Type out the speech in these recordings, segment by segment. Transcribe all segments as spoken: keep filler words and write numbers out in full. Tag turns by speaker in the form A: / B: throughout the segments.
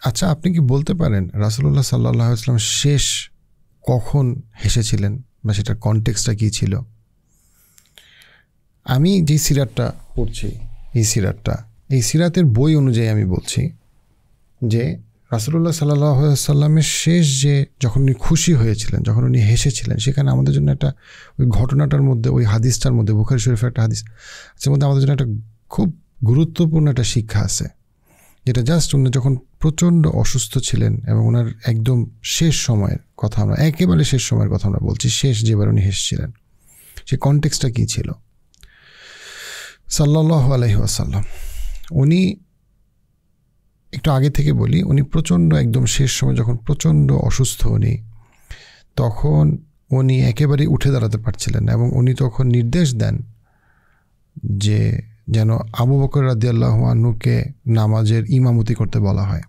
A: আচ্ছা, আপনি কি বলতে পারেন রাসূলুল্লাহ সাল্লাল্লাহু আলাইহি ওয়াসাল্লাম শেষ কখন হেসেছিলেন বা সেটার কনটেক্সটটা কী ছিল? আমি যে সিরাতটা পড়ছি, এই সিরাতটা এই সিরাতের বই অনুযায়ী আমি বলছি যে রাসূলুল্লাহ সাল্লাল্লাহু আলাইহি ওয়াসাল্লামের শেষ যে যখন উনি খুশি হয়েছিলেন, যখন উনি হেসেছিলেন, সেখানে আমাদের জন্য একটা ওই ঘটনাটার মধ্যে, ওই হাদিসটার মধ্যে, বুখারী শরীফের একটা হাদিস, তার মধ্যে আমাদের জন্য একটা খুব গুরুত্বপূর্ণ একটা শিক্ষা আছে, যেটা জাস্ট উনি যখন প্রচণ্ড অসুস্থ ছিলেন এবং ওনার একদম শেষ সময়ের কথা, আমরা একেবারে শেষ সময়ের কথা আমরা বলছি, শেষ যেবার উনি হেসেছিলেন, সেই কনটেক্সটটা কী ছিল? সাল্লাল্লাহু আলাইহি ওয়াসাল্লাম উনি, একটু আগে থেকে বলি, উনি প্রচণ্ড একদম শেষ সময় যখন প্রচণ্ড অসুস্থ উনি, তখন উনি একেবারেই উঠে দাঁড়াতে পারছিলেন এবং উনি তখন নির্দেশ দেন যে যেন আবু বকর রাদিয়াল্লাহু আনহুকে নামাজের ইমামতি করতে বলা হয়।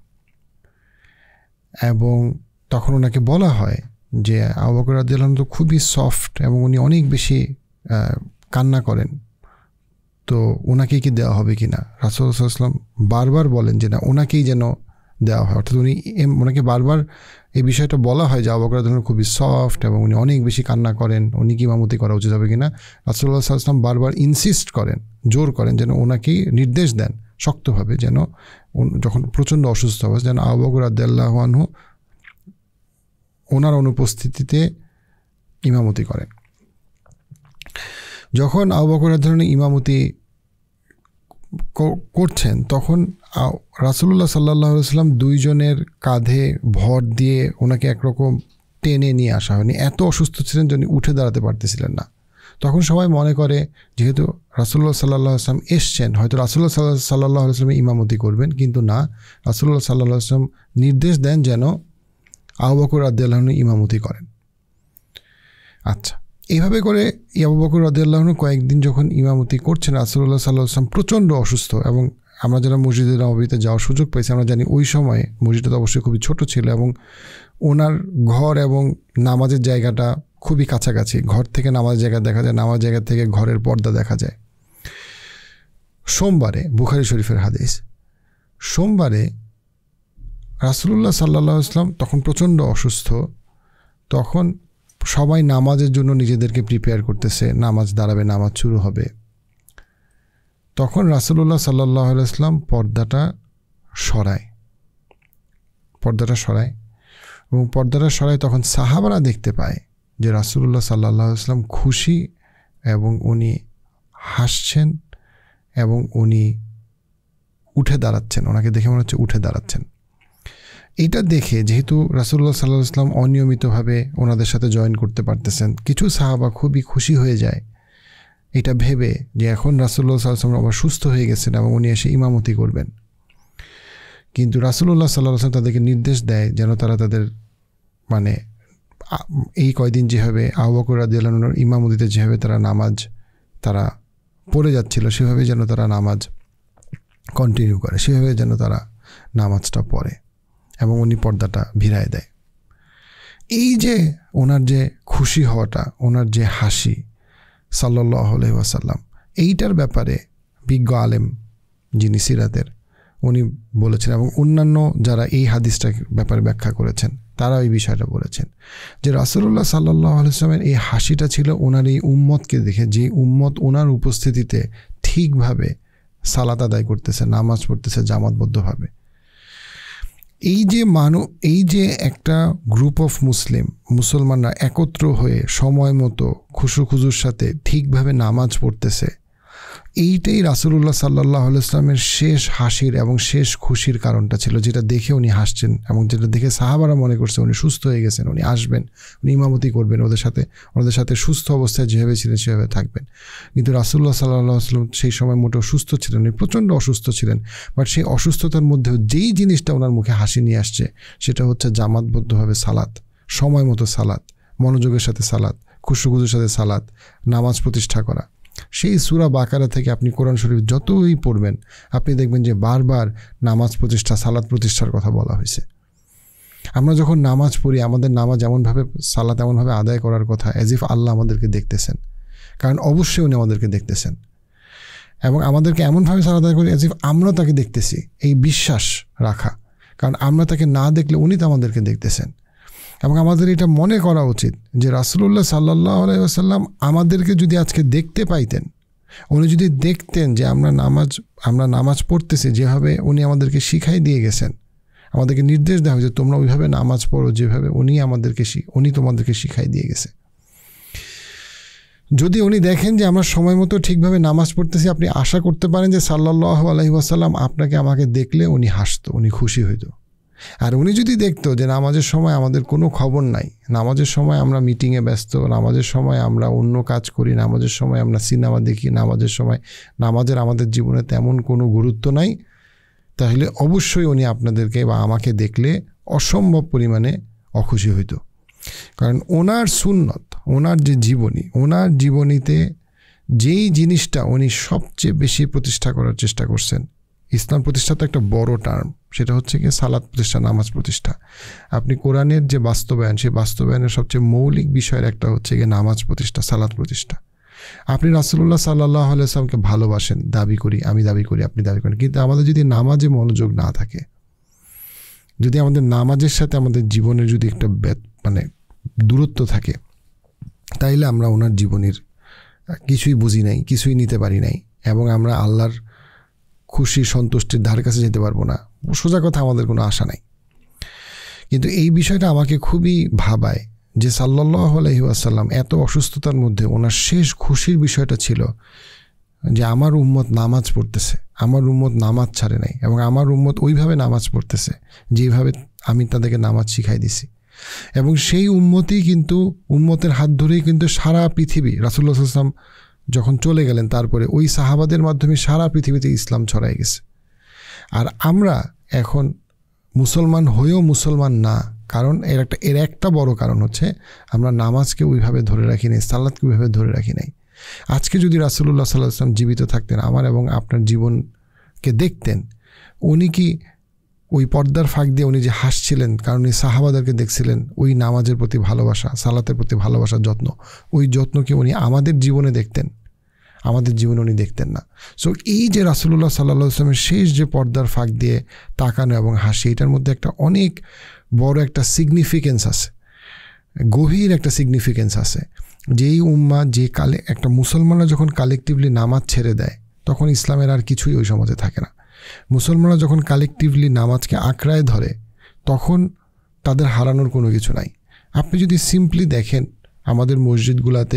A: এবং তখন ওনাকে বলা হয় যে আবু বকর রাদিয়াল্লাহু আনহু তো খুবই সফট এবং উনি অনেক বেশি কান্না করেন, তো ওনাকেই কি দেওয়া হবে কি না? রাসূল সাল্লাল্লাহু আলাইহি ওয়াসাল্লাম বারবার বলেন যে না, ওনাকেই যেন দেওয়া হয়। অর্থাৎ উনি ওনাকে বারবার এই বিষয়টা বলা হয় যে আবু বকর রাদিয়াল্লাহু আনহু খুবই সফট এবং উনি অনেক বেশি কান্না করেন, উনি কি ইমামতি করা উচিত হবে কিনা? রাসূলুল্লাহ সাল্লাল্লাহু আলাইহি ওয়াসাল্লাম বারবার ইনসিস্ট করেন, জোর করেন যেন ওনাকেই নির্দেশ দেন শক্তভাবে, যেন যখন প্রচণ্ড অসুস্থ অবস্থা যেন আবু বকর রাদিয়াল্লাহু আনহু ওনার অনুপস্থিতিতে ইমামতি করেন। যখন আবু বকর রাদিয়াল্লাহু আনহু ইমামতি করছেন, তখন রাসূলুল্লাহ সাল্লাল্লাহু আলাইহি ওয়াসাল্লাম দুইজনের কাঁধে ভর দিয়ে ওনাকে একরকম টেনে নিয়ে আসা হয়নি, এত অসুস্থ ছিলেন যে উনি উঠে দাঁড়াতে পারতেছিলেন না। তখন সবাই মনে করে যেহেতু রাসূলুল্লাহ সাল্লাল্লাহু আলাইহি ওয়াসাল্লাম এসছেন, হয়তো রাসূলুল্লাহ সাল্লাল্লাহু আলাইহি ওয়াসাল্লাম ইমামতি করবেন, কিন্তু না, রাসূলুল্লাহ সাল্লাল্লাহু আলাইহি ওয়াসাল্লাম নির্দেশ দেন যেন আবু বকর রাদিয়াল্লাহু আনহু ইমামতি করেন। আচ্ছা, এইভাবে করে আবু বকর রাদিয়াল্লাহু আনহু কয়েকদিন যখন ইমামতি করছেন, রাসূলুল্লাহ সাল্লাল্লাহু আলাইহি ওয়াসাল্লাম প্রচণ্ড অসুস্থ, এবং আমরা যারা মসজিদে নববীতে যাওয়ার সুযোগ পেয়েছি আমরা জানি ওই সময়ে মসজিদটা তো অবশ্যই খুবই ছোট ছিল এবং ওনার ঘর এবং নামাজের জায়গাটা খুবই কাছাকাছি। ঘর থেকে নামাজের জায়গা দেখা যায়, নামাজ জায়গা থেকে ঘরের পর্দা দেখা যায়। সোমবারে, বুখারী শরীফের হাদিস, সোমবারে রাসূলুল্লাহ সাল্লাল্লাহু আলাইহি ওয়াসাল্লাম তখন প্রচণ্ড অসুস্থ, তখন সবাই নামাজের জন্য নিজেদেরকে প্রিপেয়ার করতেছে, নামাজ দাঁড়াবে, নামাজ শুরু হবে। তখন রাসূলুল্লাহ সাল্লাল্লাহু আলাইহি ওয়াসাল্লাম পর্দাটা সরায়, পর্দাটা সরায় এবং পর্দাটা সরায় তখন সাহাবারা দেখতে পায় যে রাসূলুল্লাহ সাল্লাল্লাহু আলাইহি ওয়াসাল্লাম খুশি এবং উনি হাসছেন এবং উনি উঠে দাঁড়াচ্ছেন, ওনাকে দেখে মনে হচ্ছে উঠে দাঁড়াচ্ছেন। এটা দেখে যেহেতু রাসূলুল্লাহ সাল্লাল্লাহু আলাইহি ওয়াসাল্লাম অনিয়মিতভাবে ওনাদের সাথে জয়েন করতে পারতেছেন, কিছু সাহাবা খুবই খুশি হয়ে যায় এটা ভেবে যে এখন রাসূলুল্লাহ সাল্লাল্লাহু আলাইহি ওয়াসাল্লাম আবার সুস্থ হয়ে গেছেন এবং উনি এসে ইমামতি করবেন। কিন্তু রাসূলুল্লাহ সাল্লাল্লাহু আলাইহি ওয়াসাল্লাম তাদেরকে নির্দেশ দেয় যেন তারা তাদের মানে এই কয়দিন যেভাবে আবু বকর রাদিয়াল্লাহু আনহুর ইমামতিতে যেভাবে তারা নামাজ তারা পড়ে যাচ্ছিল, সেভাবে যেন তারা নামাজ কন্টিনিউ করে, সেভাবে যেন তারা নামাজটা পড়ে এবং উনি পর্দাটা ভিড়ায় দেয়। এই যে ওনার যে খুশি হওয়াটা, ওনার যে হাসি সাল্লাল্লাহু আলাইহি ওয়াসাল্লাম, এইটার ব্যাপারে বিজ্ঞ আলেম যিনি সিরাতের উনি বলেছেন এবং অন্যান্য যারা এই হাদিসটার ব্যাপারে ব্যাখ্যা করেছেন তারা এই বিষয়টা বলেছেন যে রাসূলুল্লাহ সাল্লাল্লাহু আলাইহি ওয়াসাল্লামের এই হাসিটা ছিল ওনার এই উম্মতকে দেখে, যে উম্মত ওনার উপস্থিতিতে ঠিকভাবে সালাত আদায় করতেছে, নামাজ পড়তেছে জামাতবদ্ধভাবে। এই যে মানু এই যে একটা গ্রুপ অফ মুসলিম মুসলমানরা একত্র হয়ে সময় মতো খুশু খুজুর সাথে ঠিকভাবে নামাজ পড়তেছে, এইটাই রাসূলুল্লাহ সাল্লাল্লাহু আলাইহি ওয়াসাল্লামের শেষ হাসির এবং শেষ খুশির কারণটা ছিল, যেটা দেখে উনি হাসছেন এবং যেটা দেখে সাহাবারা মনে করছে উনি সুস্থ হয়ে গেছেন, উনি আসবেন, উনি ইমামতি করবেন, ওদের সাথে ওনাদের সাথে সুস্থ অবস্থায় যেভাবে ছিলেন সেভাবে থাকবেন। কিন্তু রাসূলুল্লাহ সাল্লাল্লাহু আলাইহি ওয়াসাল্লাম সেই সময় মোটেও সুস্থ ছিলেন, উনি প্রচণ্ড অসুস্থ ছিলেন, বাট সেই অসুস্থতার মধ্যেও যেই জিনিসটা ওনার মুখে হাসি নিয়ে আসছে সেটা হচ্ছে জামাতবদ্ধভাবে সালাত, সময় মতো সালাত, মনোযোগের সাথে সালাত, খুশুখুজুর সাথে সালাত, নামাজ প্রতিষ্ঠা করা। সেই সূরা বাকারা থেকে আপনি কোরআন শরীফ যতই পড়বেন আপনি দেখবেন যে বারবার নামাজ প্রতিষ্ঠা, সালাত প্রতিষ্ঠার কথা বলা হয়েছে। আমরা যখন নামাজ পড়ি আমাদের নামাজ এমনভাবে, সালাত এমনভাবে আদায় করার কথা অ্যাজ ইফ আল্লাহ আমাদেরকে দেখতেছেন, কারণ অবশ্যই উনি আমাদেরকে দেখতেছেন, এবং আমাদেরকে এমনভাবে সালাত আদায় করি অ্যাজ ইফ আমরা তাকে দেখতেছি, এই বিশ্বাস রাখা। কারণ আমরা তাকে না দেখলে উনি তো আমাদেরকে দেখতেছেন। এবং আমাদের এটা মনে করা উচিত যে রাসূলুল্লাহ সাল্লাল্লাহু আলাইহি ওয়াসাল্লাম আমাদেরকে যদি আজকে দেখতে পাইতেন, উনি যদি দেখতেন যে আমরা নামাজ আমরা নামাজ পড়তেছি যেভাবে উনি আমাদেরকে শিখাই দিয়ে গেছেন, আমাদেরকে নির্দেশ দেওয়া হয়েছে তোমরা ওইভাবে নামাজ পড়ো যেভাবে উনি আমাদেরকে উনি তোমাদেরকে শিখাই দিয়ে গেছে। যদি উনি দেখেন যে আমরা সময় মতো ঠিকভাবে নামাজ পড়তেছি, আপনি আশা করতে পারেন যে সাল্লাল্লাহু আলাইহি ওয়াসাল্লাম আপনাকে আমাকে দেখলে উনি হাসতো, উনি খুশি হইতো। আর উনি যদি দেখতো যে নামাজের সময় আমাদের কোনো খবর নাই, নামাজের সময় আমরা মিটিংয়ে ব্যস্ত, নামাজের সময় আমরা অন্য কাজ করি, নামাজের সময় আমরা সিনেমা দেখি, নামাজের সময় নামাজের আমাদের জীবনে তেমন কোনো গুরুত্ব নাই, তাহলে অবশ্যই উনি আপনাদেরকে বা আমাকে দেখলে অসম্ভব পরিমাণে অখুশি হইতো। কারণ ওনার সুন্নত, ওনার যে জীবনী, ওনার জীবনীতে যেই জিনিসটা উনি সবচেয়ে বেশি প্রতিষ্ঠা করার চেষ্টা করছেন, ইসলাম প্রতিষ্ঠা তো একটা বড় টার্ম, সেটা হচ্ছে কি সালাত প্রতিষ্ঠা, নামাজ প্রতিষ্ঠা। আপনি কোরআনের যে বাস্তবায়ন, সেই বাস্তবায়নের সবচেয়ে মৌলিক বিষয়ের একটা হচ্ছে গিয়ে নামাজ প্রতিষ্ঠা, সালাত প্রতিষ্ঠা। আপনি রাসূলুল্লাহ সাল্লাল্লাহু আলাইহি ওয়াসাল্লামকে ভালোবাসেন, দাবি করি, আমি দাবি করি, আপনি দাবি করেন, কিন্তু আমাদের যদি নামাজে মনোযোগ না থাকে, যদি আমাদের নামাজের সাথে আমাদের জীবনের যদি একটা মানে দূরত্ব থাকে, তাইলে আমরা ওনার জীবনের কিছুই বুঝি নাই, কিছুই নিতে পারি নাই, এবং আমরা আল্লাহর খুশি সন্তুষ্টির ধার কাছে যেতে পারবো না। সোজা কথা, আমাদের কোনো আশা নাই। কিন্তু এই বিষয়টা আমাকে খুবই ভাবায় যে সাল্লাল্লাহু আলাইহি ওয়াসাল্লাম এত অসুস্থতার মধ্যে ওনার শেষ খুশির বিষয়টা ছিল যে আমার উম্মত নামাজ পড়তেছে, আমার উম্মত নামাজ ছাড়ে নাই, এবং আমার উম্মত ওইভাবে নামাজ পড়তেছে যেভাবে আমি তাদেরকে নামাজ শিখাই দিছি। এবং সেই উম্মতই কিন্তু উম্মতের হাত ধরেই কিন্তু সারা পৃথিবী, রাসূলুল্লাহ সাল্লাল্লাহু আলাইহি ওয়াসাল্লাম যখন চলে গেলেন তারপরে ওই সাহাবাদের মাধ্যমে সারা পৃথিবীতে ইসলাম ছড়াই গেছে। আর আমরা এখন মুসলমান হয়েও মুসলমান না, কারণ এর একটা এর একটা বড় কারণ হচ্ছে আমরা নামাজকে ওইভাবে ধরে রাখি নাই, সালাতকে ওইভাবে ধরে রাখি নাই। আজকে যদি রাসূলুল্লাহ সাল্লাল্লাহু আলাইহি ওয়াসাল্লাম জীবিত থাকতেন, আমার এবং আপনার জীবনকে দেখতেন, উনি কি ওই পর্দার ফাঁক দিয়ে উনি যে হাসছিলেন, কারণ উনি সাহাবাদেরকে দেখছিলেন ওই নামাজের প্রতি ভালোবাসা, সালাতের প্রতি ভালোবাসার যত্ন, ওই যত্নকে উনি আমাদের জীবনে দেখতেন, আমাদের জীবনে উনি দেখতেন না। সো এই যে রাসূলুল্লাহ সাল্লাল্লাহু আলাইহি ওয়াসাল্লামের শেষ যে পর্দার ফাঁক দিয়ে তাকানো এবং হাসি, এটার মধ্যে একটা অনেক বড় একটা সিগনিফিকেন্স আছে, গভীর একটা সিগনিফিকেন্স আছে। যেই উম্মা, যে কালে একটা মুসলমানরা যখন কালেকটিভলি নামাজ ছেড়ে দেয়, তখন ইসলামের আর কিছুই ওই সমাজে থাকে না। মুসলমানরা যখন কালেকটিভলি নামাজকে আঁকড়ায় ধরে, তখন তাদের হারানোর কোনো কিছু নাই। আপনি যদি সিম্পলি দেখেন আমাদের মসজিদগুলোতে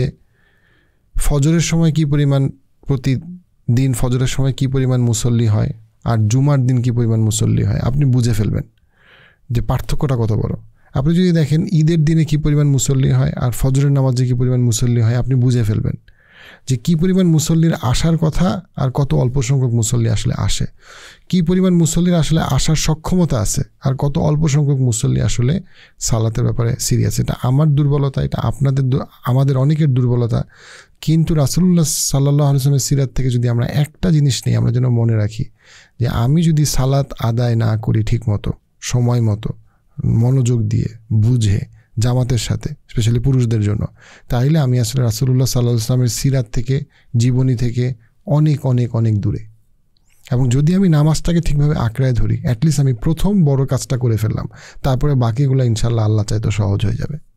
A: ফজরের সময় কি পরিমাণ, প্রতিদিন ফজরের সময় কি পরিমাণ মুসল্লি হয় আর জুমার দিন কি পরিমাণ মুসল্লি হয়, আপনি বুঝে ফেলবেন যে পার্থক্যটা কত বড়। আপনি যদি দেখেন ঈদের দিনে কি পরিমাণ মুসল্লি হয় আর ফজরের নামাজে কি পরিমাণ মুসল্লি হয়, আপনি বুঝে ফেলবেন যে কি পরিমাণ মুসল্লির আসার কথা আর কত অল্প সংখ্যক মুসল্লি আসলে আসে, কি পরিমাণ মুসল্লির আসলে আসার সক্ষমতা আছে আর কত অল্প সংখ্যক মুসল্লি আসলে সালাতের ব্যাপারে সিরিয়াস। এটা আমার দুর্বলতা, এটা আপনাদের, আমাদের অনেকের দুর্বলতা। কিন্তু রাসূলুল্লাহ সাল্লাল্লাহু আলাইহি ওয়াসাল্লামের সিরাত থেকে যদি আমরা একটা জিনিস নেই, আমরা যেন মনে রাখি যে আমি যদি সালাত আদায় না করি ঠিক মতো, সময় মতো, মনোযোগ দিয়ে, বুঝে, জামাতের সাথে, স্পেশালি পুরুষদের জন্য, তাহলে আমি আসলে রাসূলুল্লাহ সাল্লাল্লাহু আলাইহি ওয়াসাল্লামের সিরাত থেকে, জীবনী থেকে অনেক অনেক অনেক দূরে। এবং যদি আমি নামাজটাকে ঠিকভাবে আঁকড়ায় ধরি, অ্যাটলিস্ট আমি প্রথম বড় কাজটা করে ফেললাম, তারপরে বাকিগুলো ইনশাল্লাহ আল্লাহ চাইতো সহজ হয়ে যাবে।